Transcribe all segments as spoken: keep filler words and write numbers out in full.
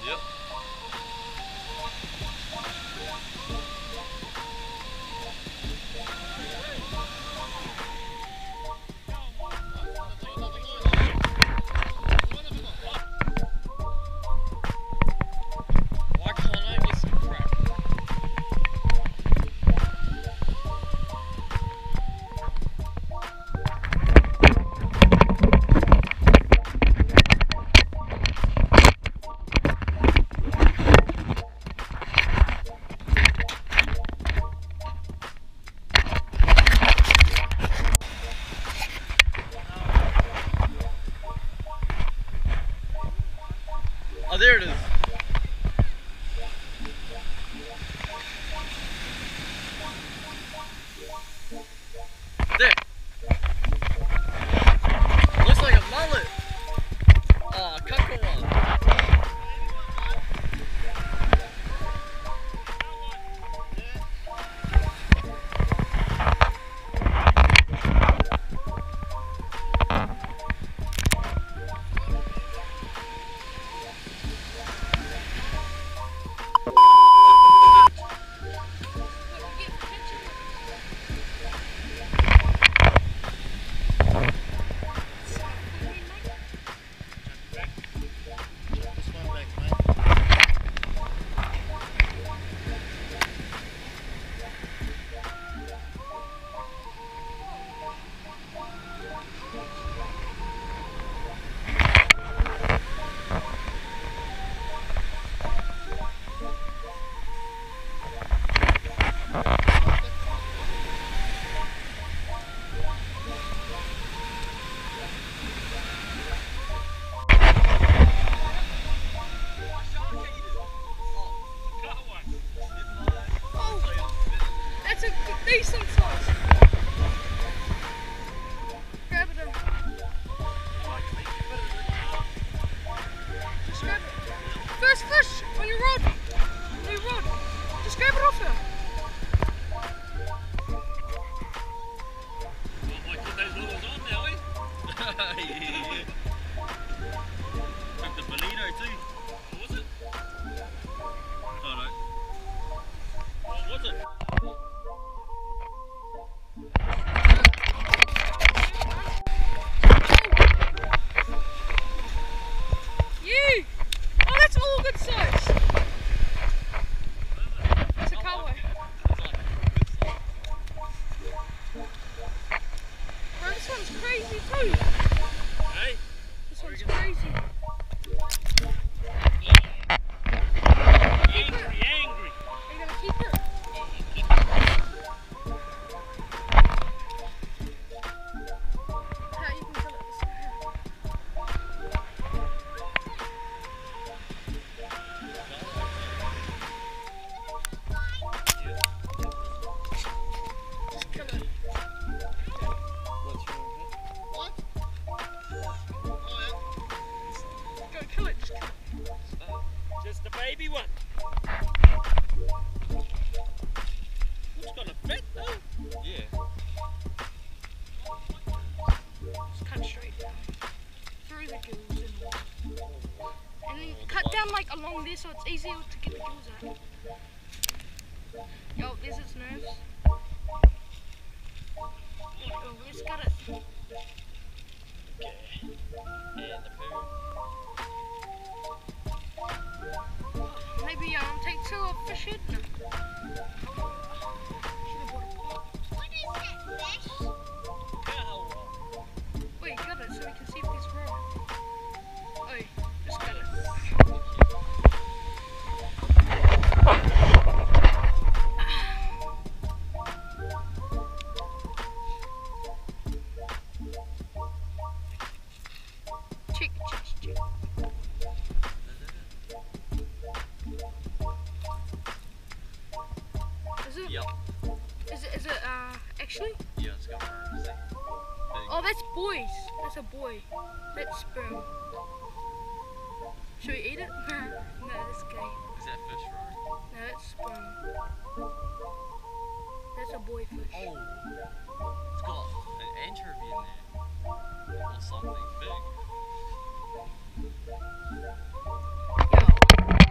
Yep. Why can't I get some crap? Oh, there it is. There. Looks like a mullet. Oh, Kahawai. Decent size. Grab it in. Just grab it. First fish on your rod. On your rod. Just grab it off her. I might put those lures on now, eh? Yeah. Took the bonito too. What was it? Oh no. What was it? You! Oh, that's all good size. It's a kahawai. Bro, this one's crazy too. Hey? This one's crazy. Angry, angry. Are you gonna keep it? How you can kill it this way. Just kill it. What's wrong with it? What? Go kill it, just kill it. Oh, just a baby one. It's got a fit though. Yeah. Just cut straight down. Through the gills and And then cut down like along there so it's easier to get the gills out. Yo, there's its nerves. Oh, let's cut it. Okay. And the poo. Maybe um take two of fish head. No. Should've bought a pot. What is that fish? Kahawai. Wait, cut it so we can see if there's room. Oh, just cut it. Check, check, check. Is it? Yep. Is it? Is it? Uh, actually? Yeah, it's got worms. Big. Oh, that's boys. That's a boy. That's sperm. Should we eat it? No, that's gay. Is that fish roe? No, that's sperm. That's a boy fish. Oh. It's got an anchovy in there. Or something big. Yo.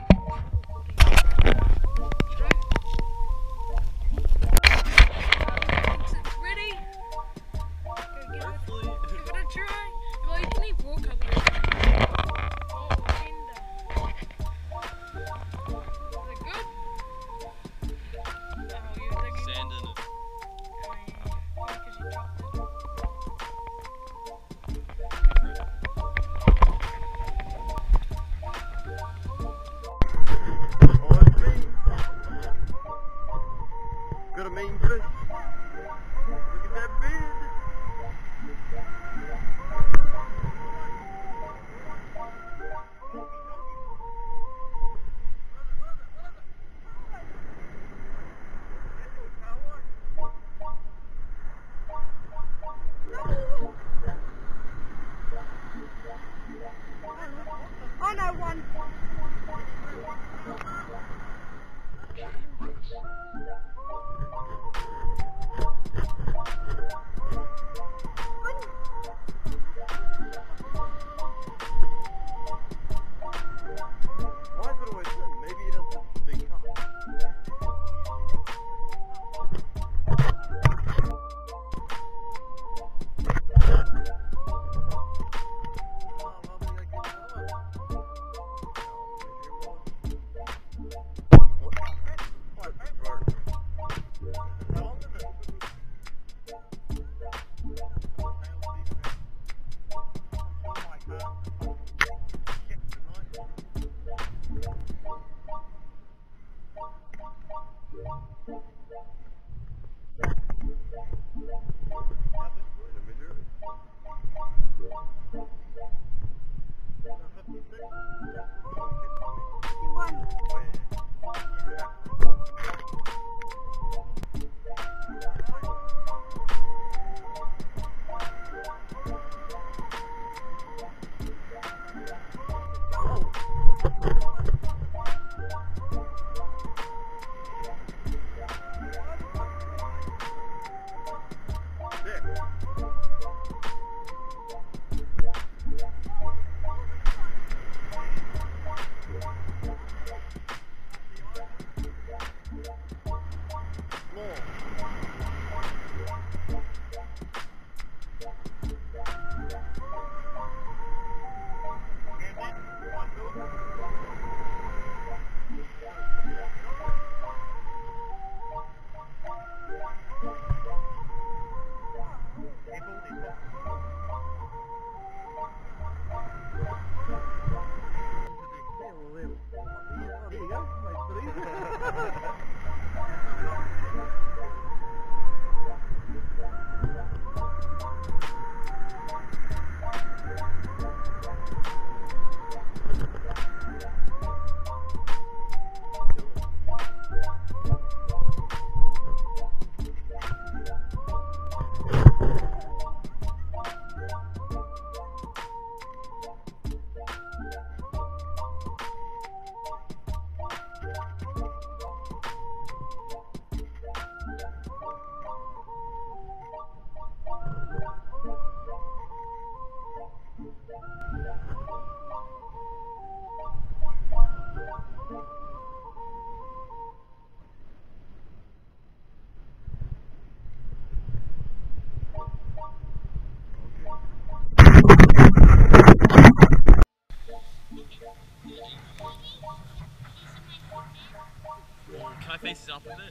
Can I face it up a bit?